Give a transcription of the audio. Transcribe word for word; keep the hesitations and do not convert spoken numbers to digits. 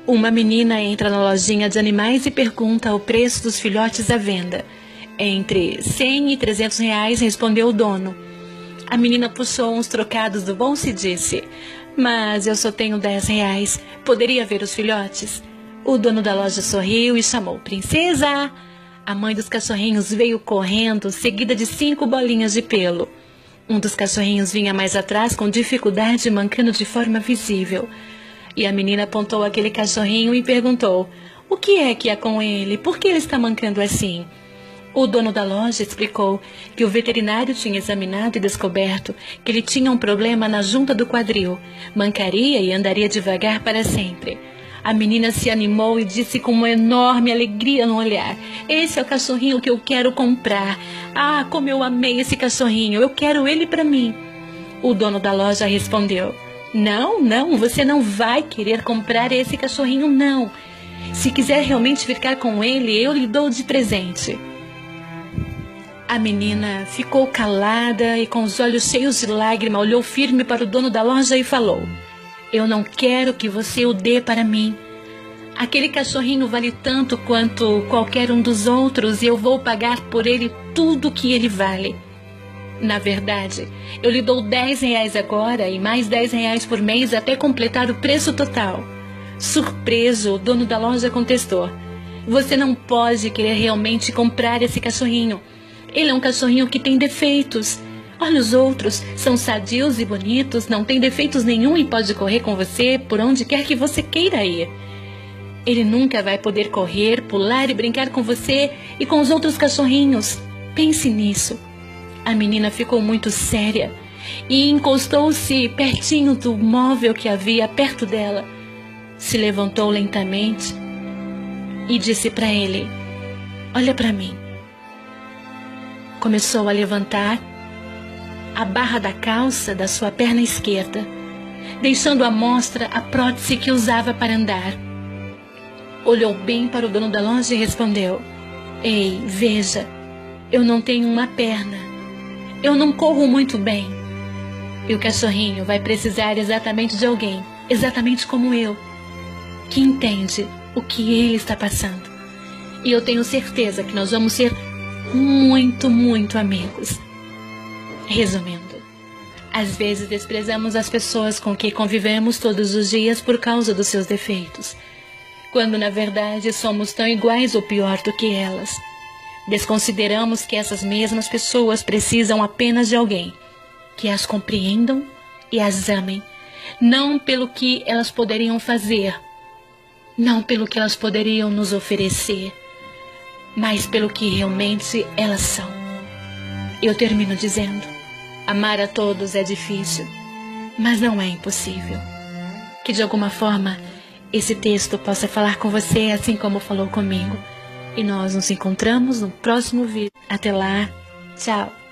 Uma menina entra na lojinha de animais e pergunta o preço dos filhotes à venda. Entre cem e trezentos reais, respondeu o dono. A menina puxou uns trocados do bolso e disse: mas eu só tenho dez reais. Poderia ver os filhotes? O dono da loja sorriu e chamou: princesa! A mãe dos cachorrinhos veio correndo, seguida de cinco bolinhas de pelo. Um dos cachorrinhos vinha mais atrás com dificuldade, mancando de forma visível. E a menina apontou aquele cachorrinho e perguntou: o que é que há com ele? Por que ele está mancando assim? O dono da loja explicou que o veterinário tinha examinado e descoberto que ele tinha um problema na junta do quadril, mancaria e andaria devagar para sempre. A menina se animou e disse com uma enorme alegria no olhar: esse é o cachorrinho que eu quero comprar. Ah, como eu amei esse cachorrinho, eu quero ele para mim. O dono da loja respondeu: não, não, você não vai querer comprar esse cachorrinho, não. Se quiser realmente ficar com ele, eu lhe dou de presente. A menina ficou calada e com os olhos cheios de lágrima olhou firme para o dono da loja e falou: eu não quero que você o dê para mim. Aquele cachorrinho vale tanto quanto qualquer um dos outros e eu vou pagar por ele tudo que ele vale. Na verdade, eu lhe dou dez reais agora e mais dez reais por mês até completar o preço total. Surpreso, o dono da loja contestou: você não pode querer realmente comprar esse cachorrinho. Ele é um cachorrinho que tem defeitos. Olha os outros, são sadios e bonitos, não tem defeitos nenhum e pode correr com você por onde quer que você queira ir. Ele nunca vai poder correr, pular e brincar com você e com os outros cachorrinhos. Pense nisso. A menina ficou muito séria e encostou-se pertinho do móvel que havia perto dela. Se levantou lentamente e disse para ele: olha para mim. Começou a levantar a barra da calça da sua perna esquerda, deixando à mostra a prótese que usava para andar. Olhou bem para o dono da loja e respondeu: ei, veja, eu não tenho uma perna. Eu não corro muito bem. E o cachorrinho vai precisar exatamente de alguém, exatamente como eu, que entende o que ele está passando. E eu tenho certeza que nós vamos ser muito, muito amigos. Resumindo, às vezes desprezamos as pessoas com que convivemos todos os dias por causa dos seus defeitos, quando na verdade somos tão iguais ou pior do que elas. Desconsideramos que essas mesmas pessoas precisam apenas de alguém que as compreendam e as amem, não pelo que elas poderiam fazer, não pelo que elas poderiam nos oferecer, mas pelo que realmente elas são. Eu termino dizendo: amar a todos é difícil, mas não é impossível. Que de alguma forma esse texto possa falar com você assim como falou comigo. E nós nos encontramos no próximo vídeo. Até lá, tchau!